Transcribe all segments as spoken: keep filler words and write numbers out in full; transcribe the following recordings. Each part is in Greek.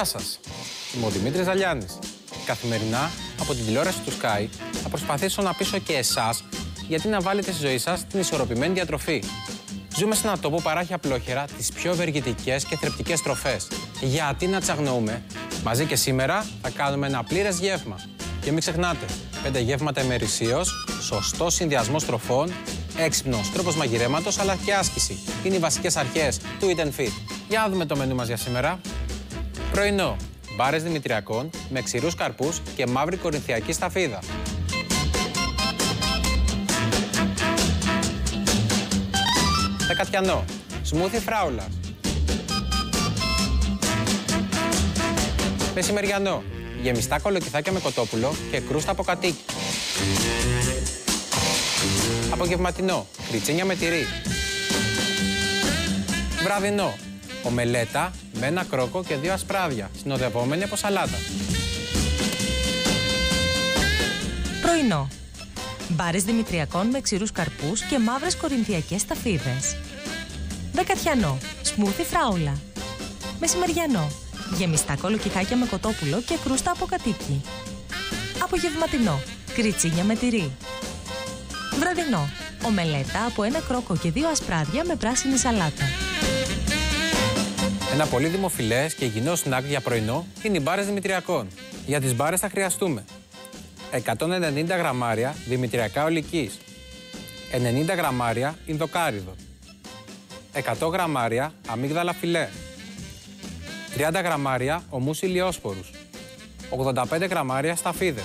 Γεια σας, είμαι ο Δημήτρης Ζαλιάνης. Καθημερινά από την τηλεόραση του Sky θα προσπαθήσω να πείσω και εσάς γιατί να βάλετε στη ζωή σας την ισορροπημένη διατροφή. Ζούμε σε έναν τόπο που παράγει απλόχερα τις πιο ευεργετικές και θρεπτικές τροφές. Γιατί να τις αγνοούμε? Μαζί και σήμερα θα κάνουμε ένα πλήρες γεύμα. Και μην ξεχνάτε, πέντε γεύματα ημερησίως, σωστός συνδυασμός τροφών, έξυπνος τρόπος μαγειρέματος αλλά και άσκηση. Είναι οι βασικές αρχές του Eat and Fit. Για να δούμε το μενού μας για σήμερα. Πρωινό. Μπάρες δημητριακών με ξηρούς καρπούς και μαύρη κορινθιακή σταφίδα. Δεκατιανό. Σμούθι φράουλα. Μεσημεριανό. Γεμιστά κολοκυθάκια με κοτόπουλο και κρούστα από κατοίκι. Απογευματινό. Κριτσίνια με τυρί. Βραδινό. Ομελέτα με ένα κρόκο και δύο ασπράδια, συνοδευόμενη από σαλάτα. Πρωινό. Μπάρες δημητριακών με ξηρούς καρπούς και μαύρες κορινθιακές σταφίδες. Δεκατιανό. Σμούθι φράουλα. Μεσημεριανό. Γεμιστά κολοκυθάκια με κοτόπουλο και κρούστα από κατοίκι. Απογευματινό. Κριτσίνια με τυρί. Βραδινό. Ομελέτα από ένα κρόκο και δύο ασπράδια με πράσινη σαλάτα. Ένα πολύ δημοφιλές και υγιεινό σνακ για πρωινό είναι οι μπάρες δημητριακών. Για τις μπάρες θα χρειαστούμε εκατόν ενενήντα γραμμάρια δημητριακά ολικής, ενενήντα γραμμάρια ινδοκάριδο, εκατό γραμμάρια αμύγδαλα φιλέ, τριάντα γραμμάρια ομούς ηλιόσπορους, ογδόντα πέντε γραμμάρια σταφίδες,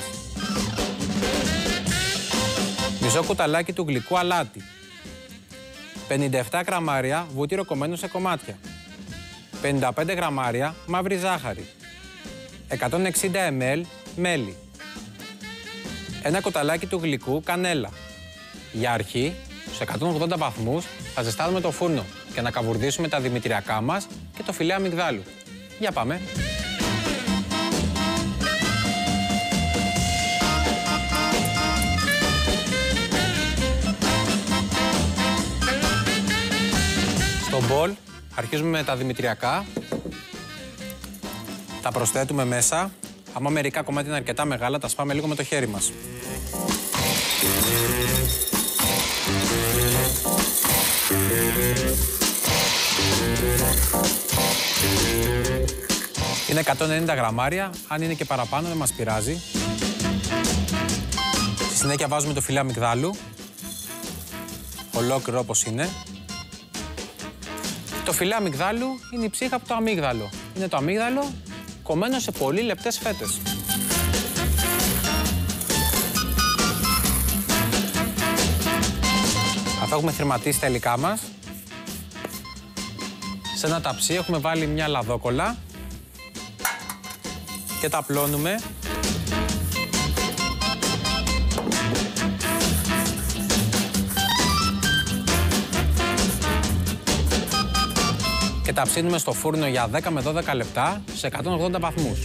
μισό κουταλάκι του γλυκού αλάτι, πενήντα επτά γραμμάρια βούτυρο κομμένο σε κομμάτια, πενήντα πέντε γραμμάρια μαύρη ζάχαρη, εκατόν εξήντα μιλιλίτρα μέλι, ένα κοταλάκι του γλυκού κανέλα. Για αρχή, στους εκατόν ογδόντα βαθμούς θα ζεστάνουμε το φούρνο και να καβουρδίσουμε τα δημητριακά μας και το φιλέ αμυγδάλου. Για πάμε. Στο μπολ αρχίζουμε με τα δημητριακά, τα προσθέτουμε μέσα. Άμα μερικά κομμάτια είναι αρκετά μεγάλα, τα σπάμε λίγο με το χέρι μας. Είναι εκατόν ενενήντα γραμμάρια, αν είναι και παραπάνω δεν μας πειράζει. Στη συνέχεια βάζουμε το φιλέ αμυγδάλου, ολόκληρο όπως είναι. Το φιλέ αμυγδάλου είναι η ψύχα από το αμύγδαλο. Είναι το αμύγδαλο κομμένο σε πολύ λεπτές φέτες. Αφού έχουμε θρηματίσει τα υλικά μας, σε ένα ταψί έχουμε βάλει μια λαδόκολλα και τα απλώνουμε. Και τα ψήνουμε στο φούρνο για δέκα με δώδεκα λεπτά σε εκατόν ογδόντα βαθμούς.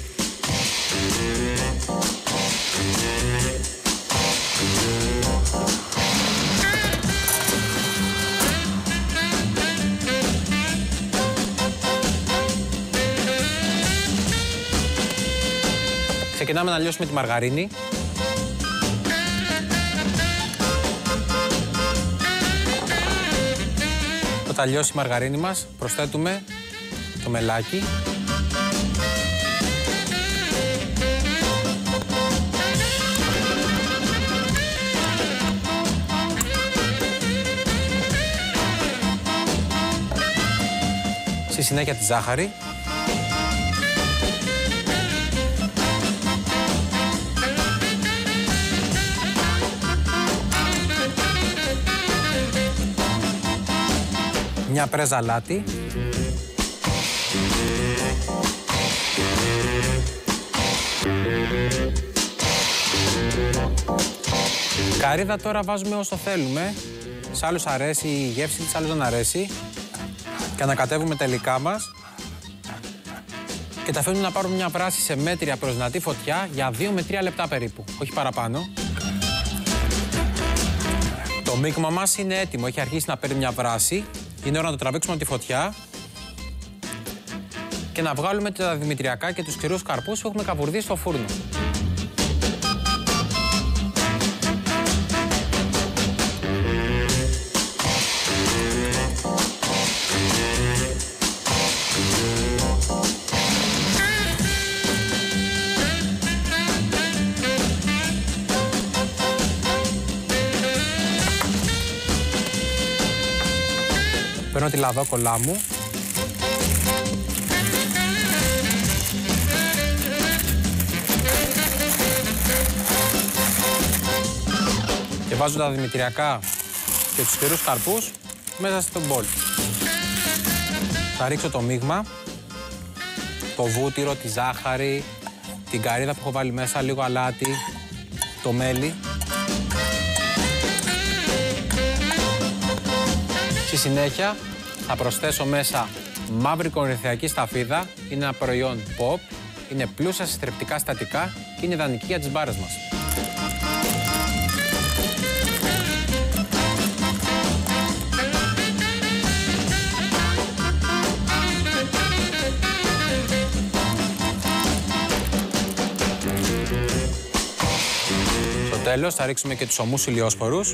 Ξεκινάμε να λιώσουμε τη μαργαρίνη. Όταν λιώσει η μαργαρίνη μας, προσθέτουμε το μελάκι. Στη συνέχεια τη ζάχαρη. Μια πρέζα αλάτι. Καρύδα τώρα βάζουμε όσο θέλουμε. Σε άλλους αρέσει η γεύση της, άλλους δεν αρέσει. Και ανακατεύουμε τα υλικά μας. Και τα αφήνουμε να πάρουν μια βράση σε μέτρια προς δυνατή φωτιά για δύο με τρία λεπτά περίπου, όχι παραπάνω. Το μείγμα μας είναι έτοιμο, έχει αρχίσει να παίρνει μια βράση. Είναι ώρα να το τραβήξουμε από τη φωτιά. και να βγάλουμε τα δημητριακά και τους ξηρούς καρπούς που έχουμε καβουρδίσει στο φούρνο. Παίρνω τη λαδόκολλά μου. Και βάζω τα δημητριακά και τους ξηρούς καρπούς μέσα στον μπολ. Θα ρίξω το μείγμα, το βούτυρο, τη ζάχαρη, την καρύδα που έχω βάλει μέσα, λίγο αλάτι, το μέλι. Στη συνέχεια θα προσθέσω μέσα μαύρη κορινθιακή σταφίδα. Είναι ένα προϊόν pop, είναι πλούσια σε θρεπτικά συστατικά και είναι ιδανική για τις μπάρες μας. Στο τέλος θα ρίξουμε και τους ομούς ηλιόσπορους.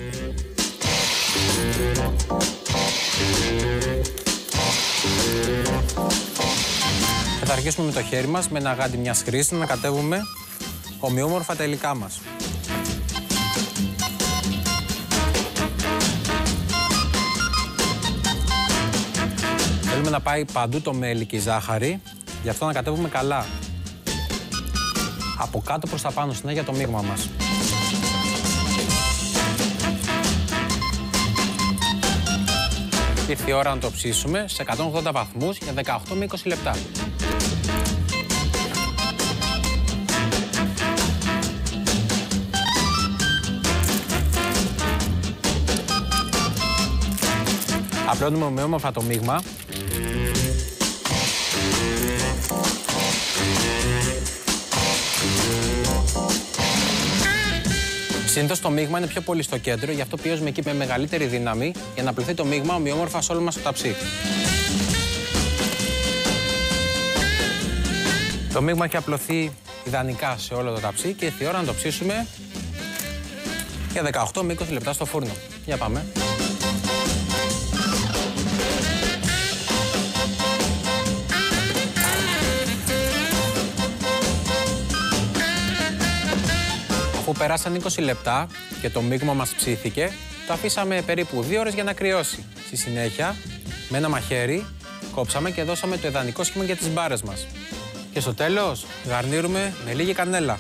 Και θα αρχίσουμε με το χέρι μας, με ένα γάντι μιας χρήσης, να κατέβουμε ομοιόμορφα τα υλικά μας. Θέλουμε να πάει παντού το μέλι και η ζάχαρη, γι' αυτό να κατέβουμε καλά. Από κάτω προς τα πάνω, συνέχεια το μείγμα μας. Ήρθε η ώρα να το ψήσουμε σε εκατόν ογδόντα βαθμούς για δεκαοκτώ με είκοσι λεπτά. Απλώνουμε ομοιόμορφα το μείγμα. Συνήθως το μείγμα είναι πιο πολύ στο κέντρο, γι' αυτό πιέζουμε εκεί με μεγαλύτερη δύναμη για να πληθεί το μείγμα ομοιόμορφα σε όλο μας το ταψί. Το μείγμα έχει απλωθεί ιδανικά σε όλο το ταψί και ήρθε η ώρα να το ψήσουμε για δεκαοκτώ με είκοσι λεπτά στο φούρνο. Για πάμε. Αφού περάσαν είκοσι λεπτά και το μείγμα μας ψήθηκε, το αφήσαμε περίπου δύο ώρες για να κρυώσει. Στη συνέχεια, με ένα μαχαίρι, κόψαμε και δώσαμε το ιδανικό σχήμα για τις μπάρες μας. Και στο τέλος, γαρνίρουμε με λίγη κανέλα.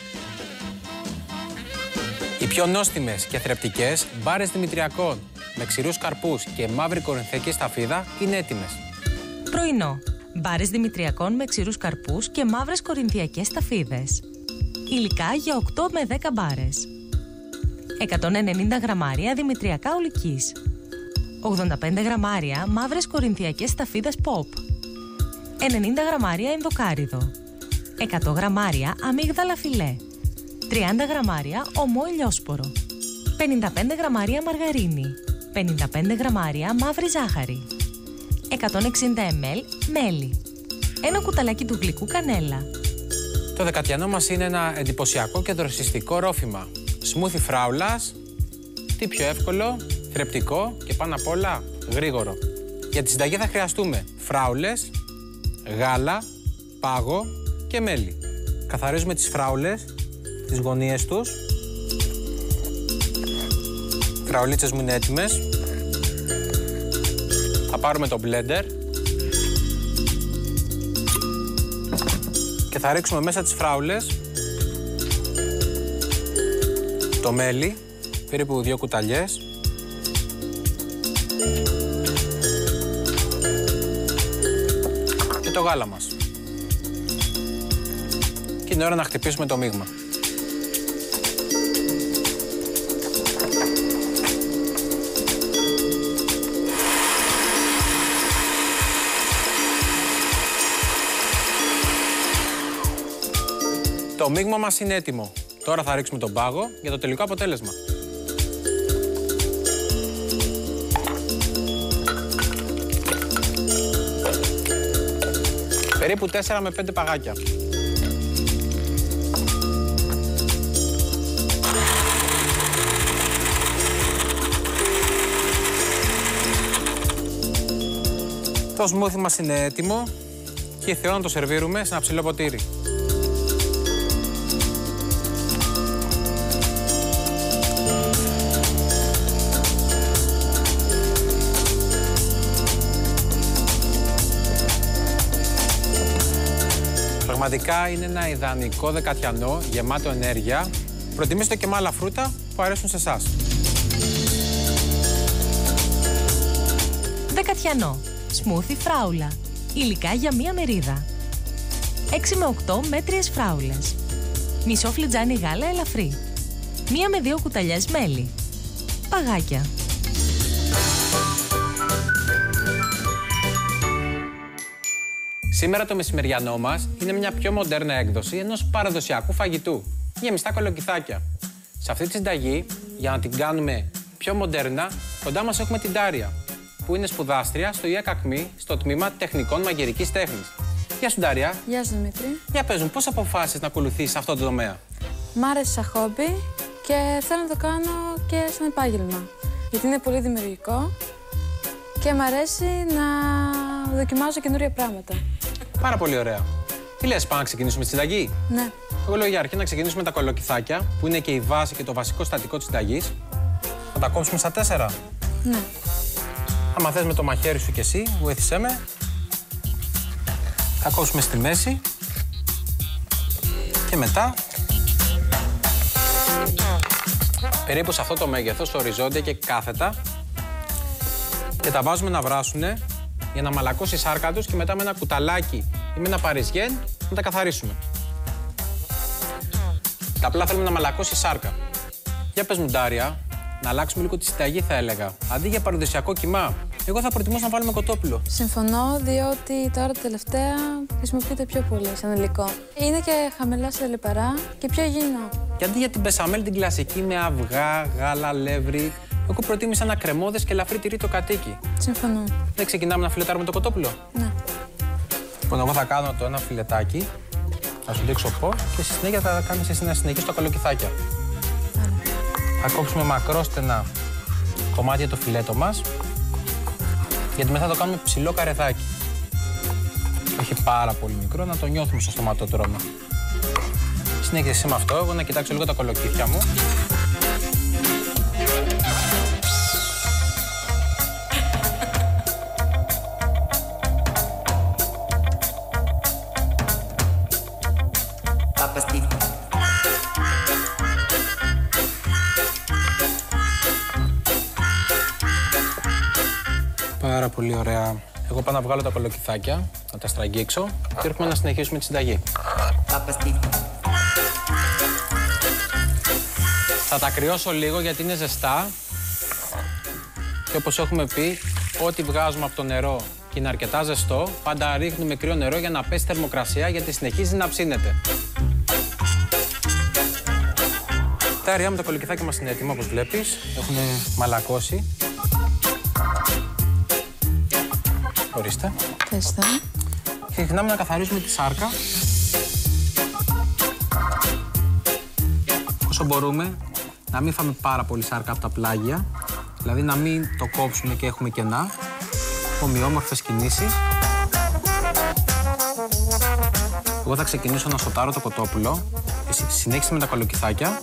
Οι πιο νόστιμες και θρεπτικές μπάρες δημητριακών με ξηρούς καρπούς και μαύρη κορινθιακή σταφίδα είναι έτοιμες. Πρωινό. Μπάρες δημητριακών με ξηρούς καρπούς και μαύρες κορινθιακές σταφίδες. Υλικά για οκτώ με δέκα μπάρες. εκατόν ενενήντα γραμμάρια δημητριακά ολικής. ογδόντα πέντε γραμμάρια μαύρες κορινθιακές σταφίδες pop. ενενήντα γραμμάρια ενδοκάριδο. εκατό γραμμάρια αμύγδαλα φιλέ. τριάντα γραμμάρια ομό ηλιόσπορο. πενήντα πέντε γραμμάρια μαργαρίνη. πενήντα πέντε γραμμάρια μαύρη ζάχαρη. εκατόν εξήντα μιλιλίτρα μέλι. Ένα κουταλάκι του γλυκού κανέλα. Το δεκατιανό μας είναι ένα εντυπωσιακό και δροσιστικό ρόφημα. Σμούθι φράουλας, τι πιο εύκολο, θρεπτικό και πάνω απ' όλα γρήγορο. Για τη συνταγή θα χρειαστούμε φράουλες, γάλα, πάγο και μέλι. Καθαρίζουμε τις φράουλες, τις γωνίες τους. Οι φραουλίτσες μου είναι έτοιμες. Θα πάρουμε το μπλέντερ και θα ρίξουμε μέσα τις φράουλες το μέλι, περίπου δύο κουταλιές, και το γάλα μας. Και είναι ώρα να χτυπήσουμε το μείγμα. Το μείγμα μας είναι έτοιμο. Τώρα θα ρίξουμε τον πάγο για το τελικό αποτέλεσμα. Περίπου τέσσερα με πέντε παγάκια. Το σμούθι μας είναι έτοιμο και ήρθε η ώρα να το σερβίρουμε σε ένα ψηλό ποτήρι. Πραγματικά είναι ένα ιδανικό δεκατιανό γεμάτο ενέργεια. Προτιμήστε και με άλλα φρούτα που αρέσουν σε εσάς. Δεκατιανό. Σμούθι φράουλα. Υλικά για μία μερίδα. έξι με οκτώ μέτριες φράουλες. Μισό φλιτζάνι γάλα ελαφρύ. Μία με δύο κουταλιές μέλι. Παγάκια. Σήμερα το μεσημεριανό μας είναι μια πιο μοντέρνα έκδοση ενός παραδοσιακού φαγητού. Γεμιστά κολοκυθάκια. Σε αυτή τη συνταγή, για να την κάνουμε πιο μοντέρνα, κοντά μας έχουμε την Ντάρια, που είναι σπουδάστρια στο ΙΑΚΑΚΜΗ στο τμήμα Τεχνικών Μαγειρικής Τέχνης. Γεια σου, Ντάρια. Γεια σου, Δημήτρη. Για πες μου, πώς αποφάσισες να ακολουθήσεις αυτό το τομέα? Μ' άρεσε σαν χόμπι και θέλω να το κάνω και σαν επάγγελμα. Γιατί είναι πολύ δημιουργικό και μ' αρέσει να δοκιμάζω καινούρια πράγματα. Πάρα πολύ ωραία. Τι λες, πάμε να ξεκινήσουμε τη συνταγή? Ναι. Εγώ λέω για αρχή να ξεκινήσουμε με τα κολοκυθάκια, που είναι και η βάση και το βασικό συστατικό της συνταγής. Θα τα κόψουμε στα τέσσερα. Ναι. Άμα θες με το μαχαίρι σου κι εσύ, βοήθησέ με. Θα κόψουμε στη μέση. Και μετά, περίπου σε αυτό το μέγεθος, οριζόντια και κάθετα. Και τα βάζουμε να βράσουνε για να μαλακώσει η σάρκα τους και μετά με ένα κουταλάκι ή με ένα παριζιέν να τα καθαρίσουμε. Τα απλά θέλουμε να μαλακώσει η σάρκα. Για πες μου, Ντάρια, να αλλάξουμε λίγο τη συνταγή, θα έλεγα. Αντί για παραδοσιακό κιμά, εγώ θα προτιμούσα να βάλουμε κοτόπουλο. Συμφωνώ, διότι τώρα τελευταία χρησιμοποιείται πιο πολύ σαν υλικό. Είναι και χαμηλά σε λιπαρά και πιο υγιεινό. Και αντί για την μπεσαμέλ την κλασική με αυγά, γάλα, αλεύρι, εγώ προτίμησα ένα κρεμώδες και ελαφρύ τυρί το κατοίκι. Συμφωνώ. Δεν ξεκινάμε να φιλετάρουμε το κοτόπουλο? Ναι. Λοιπόν, εγώ θα κάνω το ένα φιλετάκι, θα σου δείξω πώς και στη συνέχεια θα κάνεις εσύ να συνεχίσεις τα κολοκυθάκια. Θα κόψουμε μακρόστενα κομμάτια το φιλέτο μας, γιατί μετά θα το κάνουμε ψηλό καρεδάκι. Όχι πάρα πολύ μικρό, να το νιώθουμε στο στοματότρωμα. Συνέχισε εσύ με αυτό, εγώ να κοιτάξω λίγο τα κολοκύθια μου. Πάρα πολύ ωραία. Εγώ πάω να βγάλω τα κολοκυθάκια, να τα στραγγίξω και έρχομαι να συνεχίσουμε τη συνταγή. Θα τα κρυώσω λίγο γιατί είναι ζεστά και όπως έχουμε πει, ό,τι βγάζουμε από το νερό και είναι αρκετά ζεστό, πάντα ρίχνουμε κρύο νερό για να πέσει θερμοκρασία γιατί συνεχίζει να ψήνεται. Τα αεριά με τα κολοκυθάκια μας είναι έτοιμα, όπως βλέπεις. Έχουν μαλακώσει. Ορίστε. Ευχαριστώ. Και ξεκινάμε να καθαρίζουμε τη σάρκα. Όσο μπορούμε, να μην φάμε πάρα πολύ σάρκα από τα πλάγια. Δηλαδή να μην το κόψουμε και έχουμε κενά. Ομοιόμορφες κινήσεις. Εγώ θα ξεκινήσω να σοτάρω το κοτόπουλο. Εσύ συνέχισε με τα κολοκυθάκια.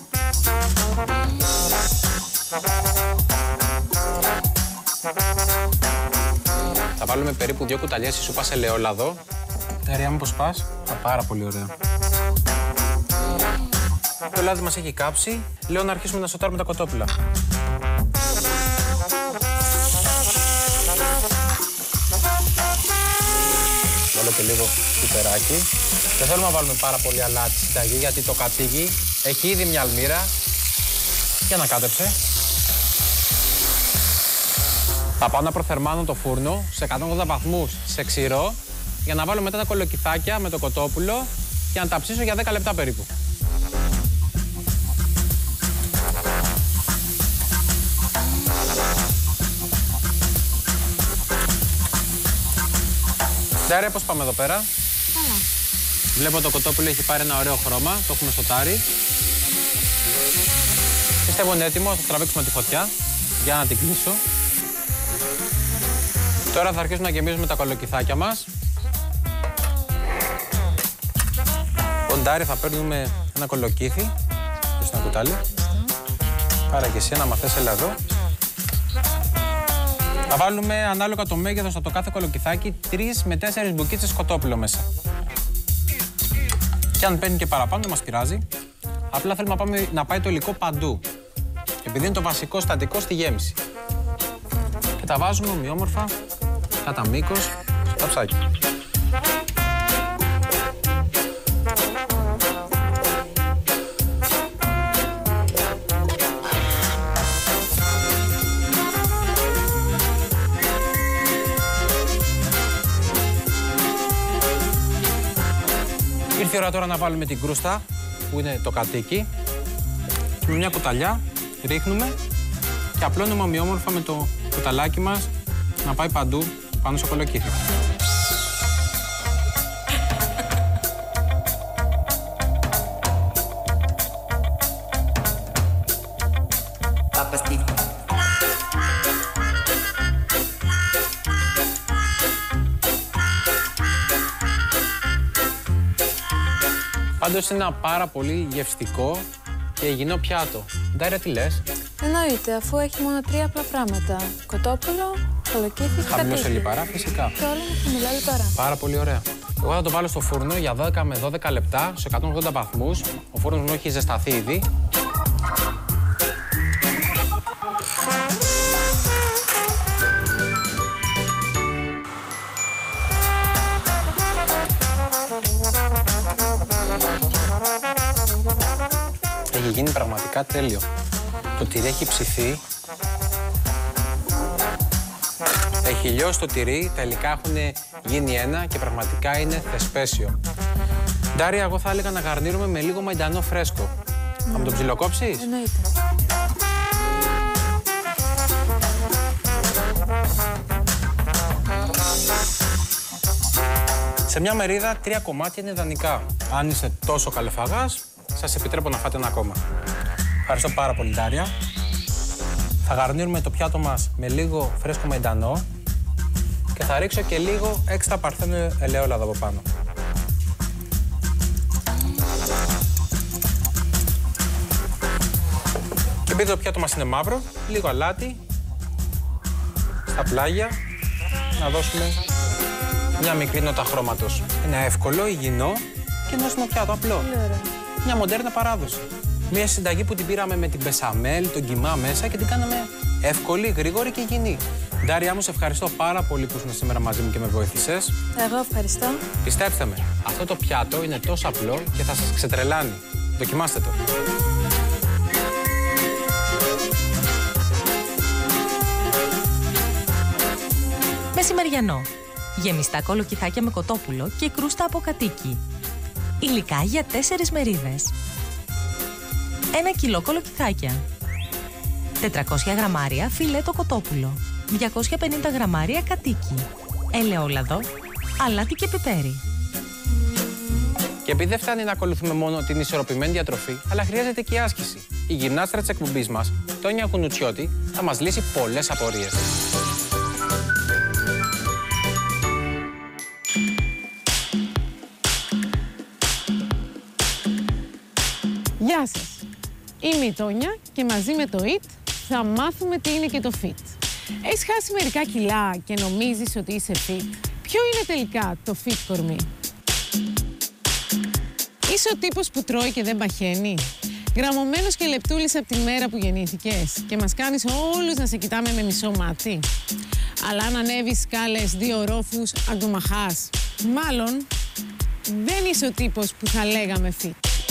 Θα βάλουμε περίπου δύο κουταλιές σούπας ελαιόλαδο. Τα αεριά μου πώς πας? Πάρα πολύ ωραία. Το λάδι μας έχει κάψει. Λέω να αρχίσουμε να σοτάρουμε τα κοτόπουλα. Βάλω και λίγο πιπεράκι. Δεν θέλουμε να βάλουμε πάρα πολύ αλάτι στη συνταγή γιατί το κατοίκι έχει ήδη μια αλμύρα. Για να κάτεψε. Θα πάω να προθερμάνω το φούρνο σε εκατόν ογδόντα βαθμούς σε ξηρό για να βάλω μετά τα κολοκυθάκια με το κοτόπουλο και να τα ψήσω για δέκα λεπτά περίπου. Ντάρια, πώς πάμε εδώ πέρα? Βλέπω το κοτόπουλο έχει πάρει ένα ωραίο χρώμα, το έχουμε στο τάρι. Πιστεύω είναι έτοιμο, θα τραβήξουμε τη φωτιά για να την κλείσω. Τώρα θα αρχίσουμε να γεμίζουμε τα κολοκυθάκια μας. Ποντάρι θα παίρνουμε ένα κολοκύθι. Δες ένα κουτάλι. Άρα και εσύ ένα μαθές, έλα εδώ. Θα βάλουμε ανάλογα το μέγεθος από το κάθε κολοκυθάκι τρεις με τέσσερις μπουκίτσες κοτόπουλο μέσα. Και αν παίρνει και παραπάνω δεν μας πειράζει. Απλά θέλουμε να, πάμε, να πάει το υλικό παντού. Επειδή είναι το βασικό στατικό στη γέμιση. Και τα βάζουμε ομοιόμορφα κατά μήκος στα ψάκια. Ήρθε η ώρα τώρα να βάλουμε την κρούστα, που είναι το κατοίκι. Με μια κουταλιά ρίχνουμε και απλώνουμε ομοιόμορφα με το κουταλάκι μας να πάει παντού πάνω στο κολοκύθι. Πάντως είναι ένα πάρα πολύ γευστικό και υγιεινό πιάτο. Ντάρια, τι λες? Εννοείται, αφού έχει μόνο τρία απλά πράγματα. Κοτόπουλο, κολοκύθι και κατοίκι. Χαμηλό σε λιπαρά, φυσικά. Και όλα με χαμηλά λιπαρά. Πάρα πολύ ωραία. Εγώ θα το βάλω στο φούρνο για δέκα με δώδεκα λεπτά, σε εκατόν ογδόντα βαθμούς. Ο φούρνος μου έχει ζεσταθεί ήδη. Έχει γίνει πραγματικά τέλειο. Το τυρί έχει ψηθεί. Έχει λιώσει το τυρί, τα υλικά έχουν γίνει ένα και πραγματικά είναι θεσπέσιο. Ντάρια, εγώ θα έλεγα να γαρνίρουμε με λίγο μαϊντανό φρέσκο. Mm. Θα μου το ψιλοκόψεις? Εννοείται. Σε μια μερίδα τρία κομμάτια είναι ιδανικά. Αν είστε τόσο καλοφαγάς, σας επιτρέπω να φάτε ένα ακόμα. Ευχαριστώ πάρα πολύ, Ντάρια. Θα γαρνίρουμε το πιάτο μας με λίγο φρέσκο μαϊντανό και θα ρίξω και λίγο έξτρα παρθένο ελαιόλαδο από πάνω. Και επειδή το πιάτο μας είναι μαύρο, λίγο αλάτι στα πλάγια, να δώσουμε μια μικρή νότα χρώματος. Είναι εύκολο, υγιεινό και νόστιμο πιάτο, απλό. Μια μοντέρνα παράδοση. Μια συνταγή που την πήραμε με την μπεσαμέλ, τον κιμά μέσα και την κάναμε εύκολη, γρήγορη και υγιεινή. Ντάρια μου, σε ευχαριστώ πάρα πολύ που ήσουν σήμερα μαζί μου και με βοήθησες. Εγώ ευχαριστώ. Πιστέψτε με, αυτό το πιάτο είναι τόσο απλό και θα σας ξετρελάνει. Δοκιμάστε το. Μεσημεριανό. Γεμιστά κολοκυθάκια με κοτόπουλο και κρούστα από κατοίκι. Υλικά για τέσσερις μερίδες. Ένα κιλό κολοκυθάκια. τετρακόσια γραμμάρια φιλέτο κοτόπουλο. διακόσια πενήντα γραμμάρια κατοίκι. Ελαιόλαδο, αλάτι και πιπέρι. Και επειδή δεν φτάνει να ακολουθούμε μόνο την ισορροπημένη διατροφή, αλλά χρειάζεται και η άσκηση. Η γυμνάστρα της εκπομπής μας, Τόνια Κουνουτσιώτη, θα μας λύσει πολλές απορίες. Γεια σας! Είμαι η Τόνια και μαζί με το ι τ θα μάθουμε τι είναι και το φιτ. Έχεις χάσει μερικά κιλά και νομίζεις ότι είσαι fit? Ποιο είναι τελικά το fit κορμί? Είσαι ο τύπος που τρώει και δεν παχαίνει? Γραμμωμένος και λεπτούλης από τη μέρα που γεννήθηκες και μας κάνεις όλους να σε κοιτάμε με μισό μάτι? Αλλά αν ανέβεις σκάλες δύο ορόφους, αγκομαχάς. Μάλλον δεν είσαι ο τύπος που θα λέγαμε fit.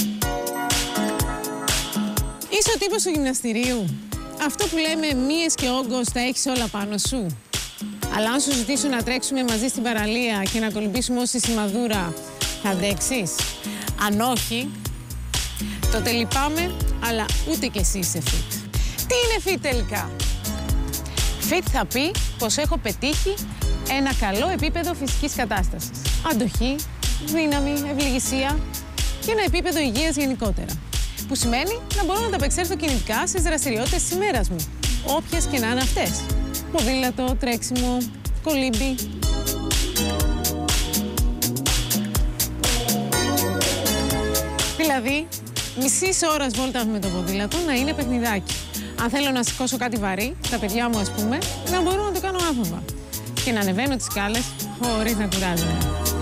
Είσαι ο τύπος του γυμναστηρίου. Αυτό που λέμε μύες και όγκος τα έχεις όλα πάνω σου. Αλλά αν σου ζητήσω να τρέξουμε μαζί στην παραλία και να κολυμπήσουμε ως τη σημαδούρα, θα αντέξεις? Αν όχι, τότε λυπάμαι, αλλά ούτε κι εσύ είσαι fit. Τι είναι fit τελικά? Fit θα πει πως έχω πετύχει ένα καλό επίπεδο φυσικής κατάστασης. Αντοχή, δύναμη, ευληγησία και ένα επίπεδο υγείας γενικότερα. Που σημαίνει να μπορώ να ανταπεξέλθω κινητικά στις δραστηριότητες της ημέρας μου, όποιες και να είναι αυτές. Ποδήλατο, τρέξιμο, κολύμπι. Δηλαδή, μισής ώρας βόλτα με το ποδήλατο να είναι παιχνιδάκι. Αν θέλω να σηκώσω κάτι βαρύ, τα παιδιά μου ας πούμε, να μπορώ να το κάνω άφοβα. Και να ανεβαίνω τις σκάλες χωρίς να κουράζομαι.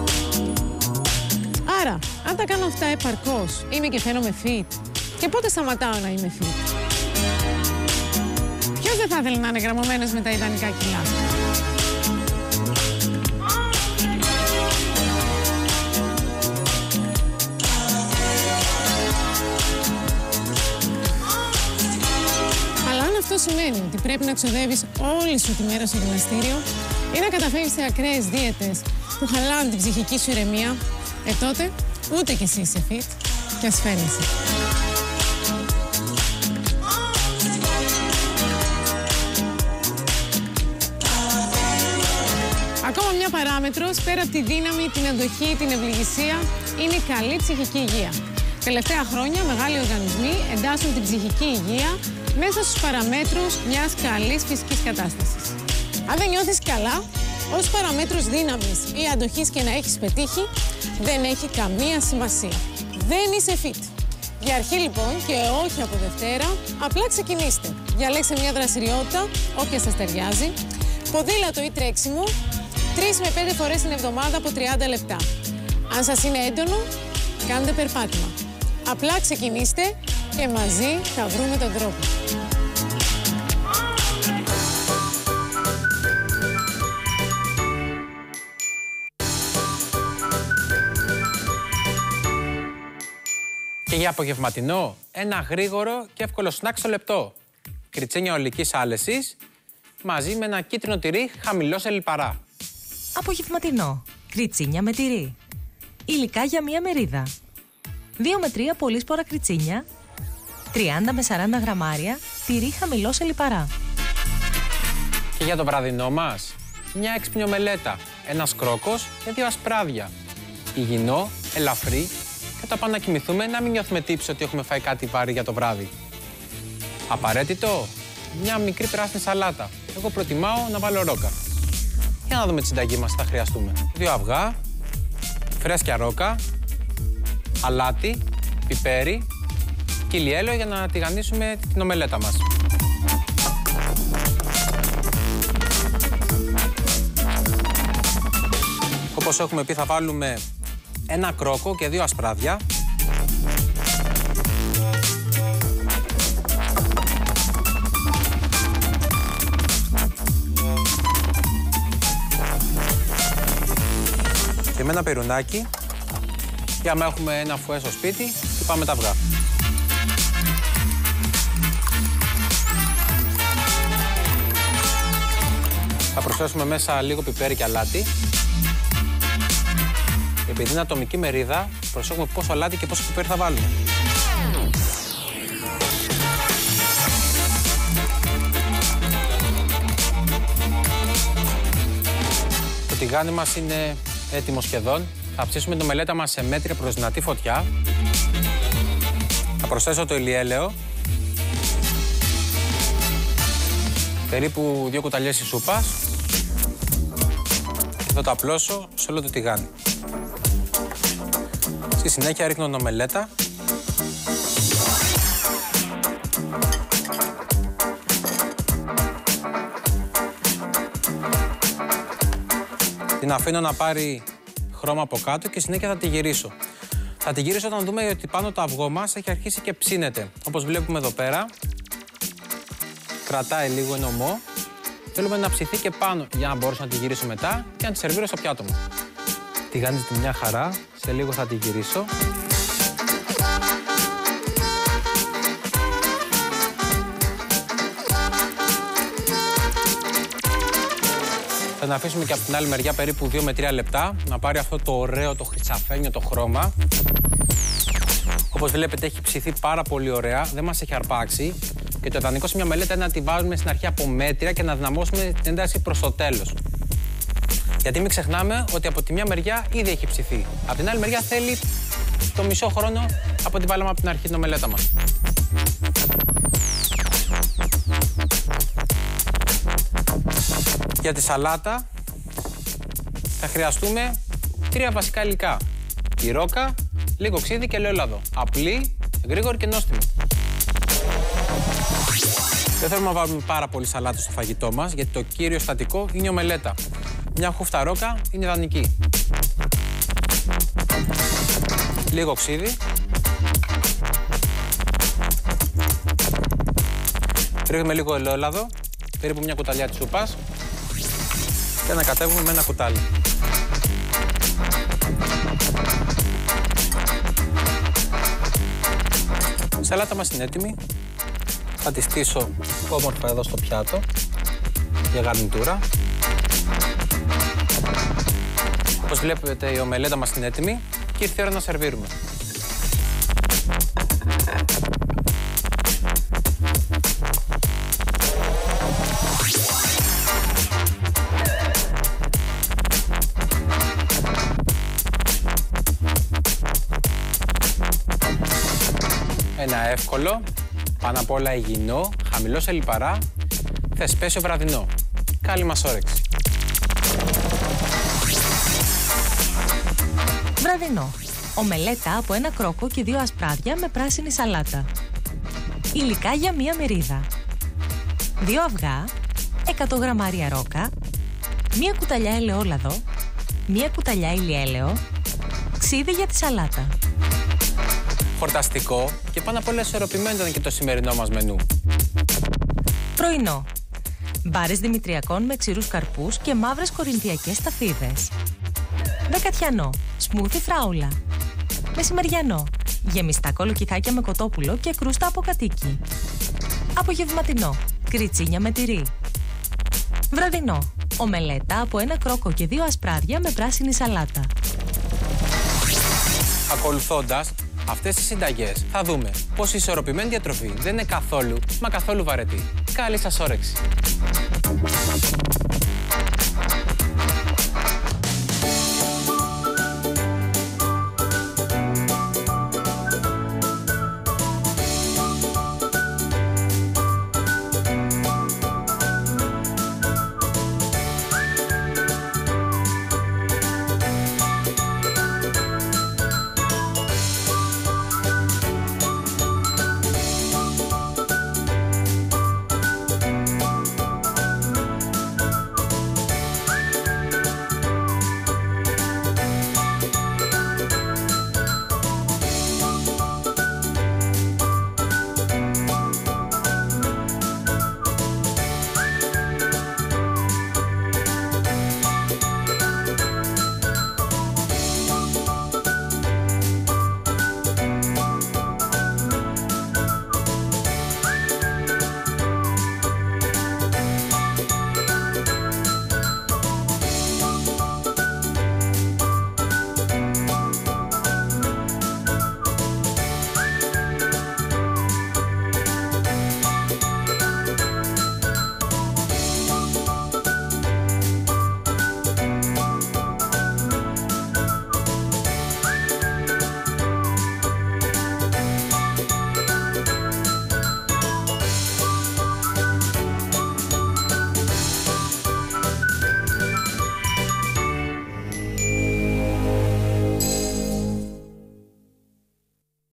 Άρα, αν τα κάνω αυτά επαρκώς, είμαι και φαίνομαι fit. Και πότε σταματάω να είμαι fit? Ποιος δεν θα ήθελε να είναι γραμμωμένος με τα ιδανικά κιλά? Αλλά αν αυτό σημαίνει ότι πρέπει να ξοδεύεις όλη σου τη μέρα στο γυμναστήριο ή να καταφεύγεις σε ακραίες δίαιτες που χαλάνε την ψυχική σου ηρεμία, ε τότε ούτε κι εσύ είσαι fit και ας φαίνεσαι. Ακόμα μια παράμετρος, πέρα από τη δύναμη, την αντοχή, την ευληγησία, είναι η καλή ψυχική υγεία. Τελευταία χρόνια, μεγάλοι οργανισμοί εντάσσουν την ψυχική υγεία μέσα στους παραμέτρους μιας καλής φυσικής κατάστασης. Αν δεν νιώθεις καλά, ως παραμέτρους δύναμης ή αντοχής και να έχεις πετύχει, δεν έχει καμία σημασία. Δεν είσαι fit. Για αρχή λοιπόν και όχι από Δευτέρα, απλά ξεκινήστε. Διαλέξτε μια δραστηριότητα, όποια σας ταιριάζει, ποδήλατο ή τρέξιμο, τρεις με πέντε φορές την εβδομάδα από τριάντα λεπτά. Αν σας είναι έντονο, κάντε περπάτημα. Απλά ξεκινήστε και μαζί θα βρούμε τον τρόπο. Και για απογευματινό, ένα γρήγορο και εύκολο σνακ στο λεπτό. Κριτσένια ολικής άλεσης μαζί με ένα κίτρινο τυρί χαμηλό σε λιπαρά. Απογευματινό. Κριτσίνια με τυρί. Υλικά για μία μερίδα. δύο με τρία πολύ σπόρα κριτσίνια. τριάντα με σαράντα γραμμάρια τυρί χαμηλό σε λιπαρά. Και για το βραδινό μας, μια έξυπνη ομελέτα, ένας κρόκος και δύο ασπράδια. Υγιεινό, ελαφρύ και όταν πάμε να κοιμηθούμε να μην νιώθουμε τύψη ότι έχουμε φάει κάτι βάρη για το βράδυ. Απαραίτητο, μια μικρή πράσινη σαλάτα. Εγώ προτιμάω να βάλω ρόκα. Για να δούμε τη συνταγή μας, θα χρειαστούμε δύο αυγά, φρέσκια ρόκα, αλάτι, πιπέρι, κιλιέλαιο για να τηγανίσουμε την ομελέτα μας. Όπως έχουμε πει, θα βάλουμε ένα κρόκο και δύο ασπράδια. Και με ένα πυρουνάκι, και άμα έχουμε ένα φουέ στο σπίτι, χτυπάμε τα αυγά. Θα προσθέσουμε μέσα λίγο πιπέρι και αλάτι. Επειδή είναι ατομική μερίδα, προσέχουμε πόσο αλάτι και πόσο πιπέρι θα βάλουμε. Το τηγάνι μας είναι έτοιμο σχεδόν. Θα ψήσουμε την ομελέτα μας σε μέτρια προς δυνατή φωτιά. Θα προσθέσω το ηλιέλαιο. Περίπου δύο κουταλιές της σούπας. Και θα το απλώσω σε όλο το τηγάνι. Στη συνέχεια ρίχνω την ομελέτα. Την αφήνω να πάρει χρώμα από κάτω και συνέχεια θα τη γυρίσω. Θα τη γυρίσω όταν δούμε ότι πάνω το αυγό μας έχει αρχίσει και ψήνεται. Όπως βλέπουμε εδώ πέρα, κρατάει λίγο εν ομό. Θέλουμε να ψηθεί και πάνω για να μπορέσω να τη γυρίσω μετά και να τη σερβίρω στο πιάτο μου. Τηγάνιζεται μια χαρά, σε λίγο θα τη γυρίσω. Θα την αφήσουμε και από την άλλη μεριά περίπου δύο με τρία λεπτά να πάρει αυτό το ωραίο, το χρυσαφένιο το χρώμα. Όπως βλέπετε έχει ψηθεί πάρα πολύ ωραία, δεν μας έχει αρπάξει. Και το ιδανικό σε μια μελέτα είναι να τη βάζουμε στην αρχή από μέτρια και να δυναμώσουμε την ένταση προς το τέλος. Γιατί μην ξεχνάμε ότι από τη μια μεριά ήδη έχει ψηθεί. Από την άλλη μεριά θέλει το μισό χρόνο από ό,τι βάλαμε από την αρχή την ομελέτα μας. Για τη σαλάτα θα χρειαστούμε τρία βασικά υλικά. Πυρόκα, λίγο ξύδι και ελαιόλαδο. Απλή, γρήγορη και νόστιμη. Δεν θέλουμε να βάλουμε πάρα πολύ σαλάτα στο φαγητό μας, γιατί το κύριο στατικό είναι η ομελέτα. Μια χούφτα ρόκα είναι ιδανική. Λίγο ξύδι. Ρίχνουμε λίγο ελαιόλαδο, περίπου μια κουταλιά της σούπας και ανακατεύουμε με ένα κουτάλι. Η σαλάτα μας είναι έτοιμη. Θα τη στήσω όμορφα εδώ στο πιάτο για γαρνιτούρα. Όπως βλέπετε η ομελέτα μας είναι έτοιμη και ήρθε η ώρα να σερβίρουμε. Ένα εύκολο, πάνω απ' όλα υγιεινό, χαμηλό σε λιπαρά, θεσπέσιο βραδινό. Καλή μας όρεξη. Βραδινό. Ομελέτα από ένα κρόκο και δύο ασπράδια με πράσινη σαλάτα. Υλικά για μία μερίδα. Δύο αυγά, εκατό γραμμάρια ρόκα, μία κουταλιά ελαιόλαδο, μία κουταλιά ηλιέλαιο, ξύδι για τη σαλάτα. Χορταστικό και πάνω απ' όλα ισορροπημένο ήταν και το σημερινό μας μενού. Πρωινό. Μπάρες δημητριακών με ξηρούς καρπούς και μαύρες κορινθιακές σταφίδες. Δεκατιανό. Σμούθι φράουλα. Μεσημεριανό. Γεμιστά κολοκυθάκια με κοτόπουλο και κρούστα από κατοίκι. Απογευματινό. Κριτσίνια με τυρί. Βραδινό. Ομελέτα από ένα κρόκο και δύο ασπράδια με πράσινη σαλάτα. Ακολουθώντας αυτές τις συνταγές, θα δούμε πως η ισορροπημένη διατροφή δεν είναι καθόλου, μα καθόλου βαρετή. Καλή σας όρεξη!